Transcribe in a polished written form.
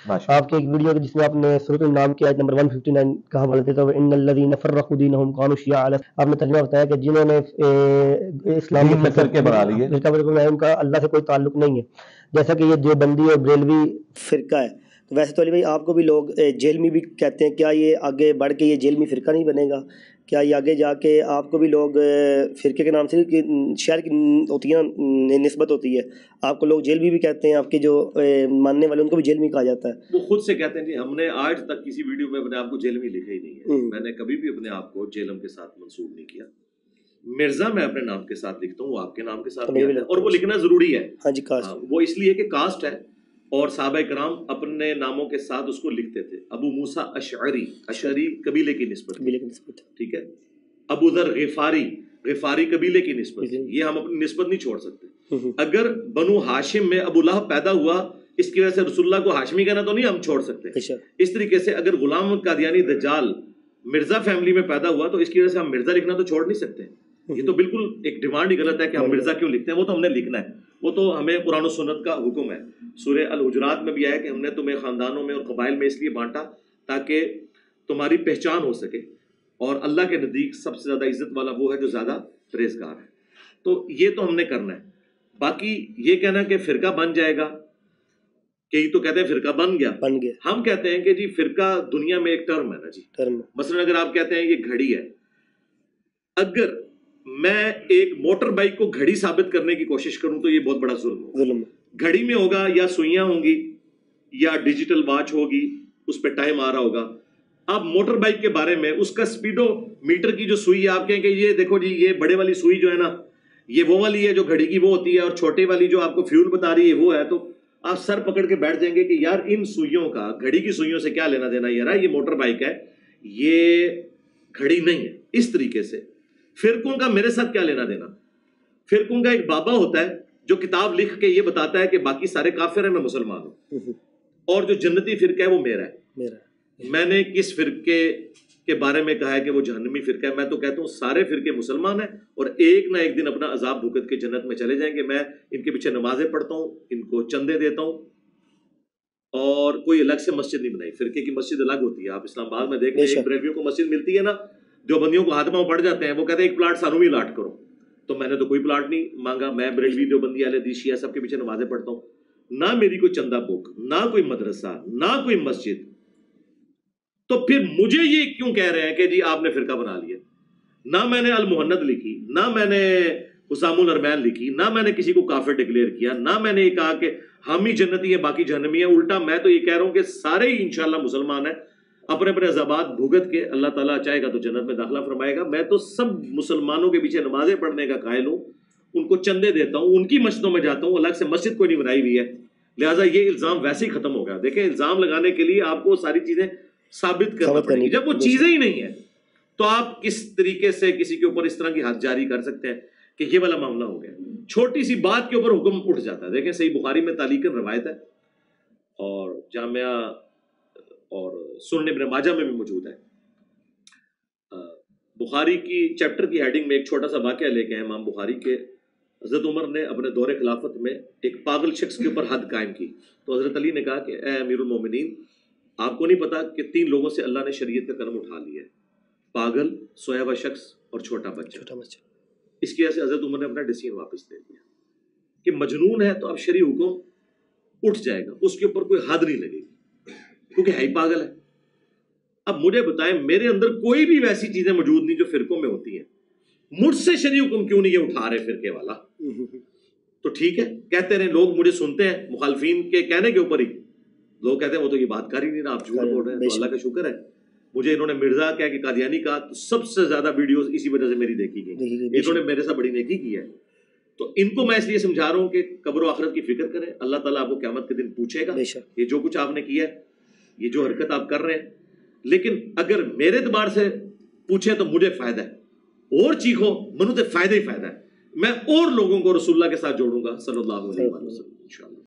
آپ کی ایک ویڈیو جس میں آپ نے سورۃ النام کی آیت نمبر 159 کا حوالہ دیتے ہوئے ان الذین فرقوا دینہم کانوا شیعا، آپ نے ترجمہ بتایا کہ جنہوں نے اسلام میں فرقے بنا لیے، ان کا اللہ سے کوئی تعلق نہیں ہے، جیسا کہ یہ دیوبندی اور بریلوی فرقہ ہے۔ تو ویسے تو علی بھائی آپ کو بھی لوگ جیلمی بھی کہتے ہیں، کیا یہ آگے بڑھ کے یہ جیلمی فرقہ نہیں بنے گا؟ کیا یہ آگے جا کے آپ کو بھی لوگ فرقے کے نام سے شہر کی ہوتی ہے نا نسبت ہوتی ہے، آپ کو لوگ جیلمی بھی کہتے ہیں، آپ کے جو ماننے والے ان کو بھی جیلمی کہا جاتا ہے؟ وہ خود سے کہتے ہیں جی ہم نے آج تک کسی ویڈیو میں اپنے آپ کو جیلمی لکھا ہی نہیں ہے، میں نے کبھی بھی اپنے آپ کو جیلم کے ساتھ منسوب نہیں کیا۔ مرزا میں اپنے نام کے ساتھ لکھتا ہوں، وہ آپ کے نام کے ساتھ لکھتا ہے، اور وہ لکھنا ضروری ہے۔ ہاں جی، کاسٹ وہ اس لیے کہ کاسٹ ہے، اور صحابہ کرام اپنے ناموں کے ساتھ اس کو لکھتے تھے۔ ابو موسیٰ اشعری، اشعری قبیلے کی نسبت، ٹھیک ہے۔ ابو ذر غفاری، غفاری قبیلے کی نسبت، یہ ہم اپنی نسبت نہیں چھوڑ سکتے۔ اگر بنو ہاشم میں ابو لہب پیدا ہوا، اس کی وجہ سے رسول اللہ کو ہاشمی کہنا تو نہیں ہم چھوڑ سکتے۔ اس طریقے سے اگر غلام محمد قادیانی دجال مرزا فیملی میں پیدا ہوا تو اس کی وجہ سے ہم مرزا لکھنا تو چھوڑ نہیں سکتے۔ یہ تو بالکل ایک ڈیمانڈ ہی غلط ہے کہ ہم مرزا کیوں لکھتے ہیں، وہ تو ہم نے لکھنا ہے، وہ تو ہمیں قرآن و سنت کا حکم ہے۔ سورہ الحجرات میں بھی آیا کہ ہم نے تمہیں خاندانوں میں اور قبائل میں اس لیے بانٹا تاکہ تمہاری پہچان ہو سکے، اور اللہ کے نزدیک سب سے زیادہ عزت والا وہ ہے جو زیادہ پرہیزگار ہے۔ تو یہ تو ہم نے کرنا ہے۔ باقی یہ کہنا کہ فرقہ بن جائے گا، کئی تو کہتے ہیں فرقہ بن گیا، ہم کہتے ہیں کہ جی فرقہ دنیا میں ایک ٹرم ہے نا جی۔ مثلا اگر آپ کہتے ہیں یہ گھڑی ہے، اگر میں ایک موٹر بائک کو گھڑی ثابت کرنے کی کوشش کروں تو یہ بہت بڑا ظلم ہوگا۔ گھڑی میں ہوگا یا سوئیاں ہوں گی یا ڈیجیٹل واچ ہوگی، اس پہ ٹائم آ رہا ہوگا۔ آپ موٹر بائک کے بارے میں اس کا سپیڈو میٹر کی جو سوئی ہے، آپ کہیں کہ یہ دیکھو جی یہ بڑے والی سوئی جو ہے نا یہ وہ والی ہے جو گھڑی کی وہ ہوتی ہے، اور چھوٹے والی جو آپ کو فیول بتا رہی ہے وہ ہے، تو آپ سر پکڑ کے بیٹھ جائیں گے کہ یار ان سوئیوں کا گھڑی کی سوئیوں سے کیا لینا دینا، یار یہ موٹر بائک ہے، یہ گھڑی نہیں ہے۔ اس طریقے سے فرقوں کا میرے ساتھ کیا لینا دینا؟ فرقوں کا ایک بابا ہوتا ہے جو کتاب لکھ کے یہ بتاتا ہے کہ باقی سارے کافر ہیں، میں مسلمان ہوں، اور جو جنتی فرقہ ہے وہ میرا ہے۔ میں نے کس فرقے کے بارے میں کہا ہے کہ وہ جہنمی فرقہ ہے؟ میں تو کہتا ہوں سارے فرقے مسلمان ہیں، اور ایک نہ ایک دن اپنا عذاب بھگت کے جنت میں چلے جائیں گے۔ میں ان کے پیچھے نمازیں پڑھتا ہوں، ان کو چندے دیتا ہوں، اور کوئی الگ سے مسجد نہیں بنائی۔ فرقے کی مسجد الگ ہوتی ہے، آپ اسلام آباد میں دیکھ لیں، بریلویوں کو مسجد ملتی ہے نا، جو بندیوں کو ہاتھ میں پڑ جاتے ہیں، وہ کہتے ہیں ایک پلاٹ سانو بھی الاٹ کرو، تو میں نے تو کوئی پلاٹ نہیں مانگا۔ میں بریلوی دیوبندی اہل حدیث شیعہ سب کے پیچھے نمازیں پڑھتا ہوں، نہ میری کوئی چندہ بک، نہ کوئی مدرسہ، نہ کوئی مسجد۔ تو پھر مجھے یہ کیوں کہہ رہے ہیں کہ جی آپ نے فرقہ بنا لیا؟ نہ میں نے المہند لکھی، نہ میں نے حسام الارمین لکھی، نہ میں نے کسی کو کافر ڈکلیئر کیا، نہ میں نے یہ کہا کہ ہم ہی جنتی ہیں باقی جہنمی ہیں۔ الٹا میں تو یہ کہہ رہا ہوں کہ سارے ہی انشاءاللہ مسلمان ہیں، اپنے اپنے عذابات بھگت کے اللہ تعالیٰ چاہے گا تو جنت میں داخلہ فرمائے گا۔ میں تو سب مسلمانوں کے پیچھے نمازیں پڑھنے کا قائل ہوں، ان کو چندے دیتا ہوں، ان کی مسجدوں میں جاتا ہوں، الگ سے مسجد کوئی نہیں بنائی ہوئی ہے، لہٰذا یہ الزام ویسے ہی ختم ہو گیا۔ دیکھیں الزام لگانے کے لیے آپ کو ساری چیزیں ثابت کرنا پڑے گی، جب وہ چیزیں ہی نہیں ہیں تو آپ کس طریقے سے کسی کے اوپر اس طرح کی حد جاری کر سکتے ہیں کہ یہ والا معاملہ ہو گیا؟ چھوٹی سی بات کے اوپر حکم اٹھ جاتا ہے۔ دیکھیں صحیح بخاری میں تعلیقاً روایت ہے، اور جامعہ اور سنن ابن ماجہ میں بھی موجود ہے۔ بخاری کی چیپٹر کی ہیڈنگ میں ایک چھوٹا سا واقعہ لے کے ہیں امام بخاری کے۔ حضرت عمر نے اپنے دور خلافت میں ایک پاگل شخص کے اوپر حد قائم کی، تو حضرت علی نے کہا کہ اے امیر المومنین، آپ کو نہیں پتا کہ 3 لوگوں سے اللہ نے شریعت کا قلم اٹھا لیا ہے، پاگل، سویا ہوا شخص اور چھوٹا بچہ۔ اس کی وجہ سے حضرت عمر نے اپنا ڈیسیژن واپس لے لیا کہ مجنون ہے تو اب شرعی حکم اٹھ جائے گا، اس کے اوپر کوئی حد نہیں لگے گی کیونکہ ہے ہی پاگل ہے۔ اب مجھے بتائیں میرے اندر کوئی بھی ویسی چیزیں موجود نہیں جو فرقوں میں ہوتی ہیں، مجھ سے شرعی حکم کیوں نہیں یہ اٹھا رہے فرقے والا؟ تو ٹھیک ہے کہتے رہے، لوگ مجھے سنتے ہیں مخالفین کے کہنے کے اوپر ہی، لوگ کہتے ہیں وہ تو یہ بات کر ہی نہیں رہا، آپ جھوٹ بول رہے ہیں۔ تو اللہ کا شکر ہے مجھے انہوں نے مرزا کہا کہ قادیانی کہا، تو سب سے زیادہ ویڈیوز اسی وجہ سے میری دیکھی گئی، انہوں نے میرے ساتھ بڑی نیکی کی ہے۔ تو ان کو میں اس لیے سمجھا رہا ہوں کہ قبر و آخرت کی فکر کریں، اللہ تعالیٰ آپ کو قیامت کے دن پوچھے گا یہ جو کچھ آپ نے کیا ہے، یہ جو حرکت آپ کر رہے ہیں۔ لیکن اگر میرے اعتبار سے پوچھے تو مجھے فائدہ ہے، اور چیخو منو تے فائدہ ہی فائدہ ہے، میں اور لوگوں کو رسول اللہ کے ساتھ جوڑوں گا صلی اللہ علیہ وسلم انشاءاللہ۔